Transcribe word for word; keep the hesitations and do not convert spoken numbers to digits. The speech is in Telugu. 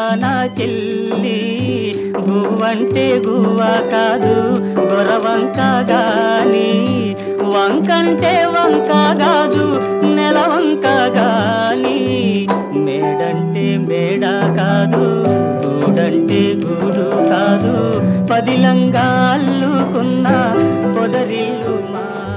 నా చెల్లి గువ్వంటే గువ్వ కాదు గొరవంక గాని, వంకంటే వంక కాదు నెలవంక గాని, మేడంటే మేడ కాదు గూడంటే గూడు కాదు, పదిలంగా అల్లుకున్న పొదరిల్లు మా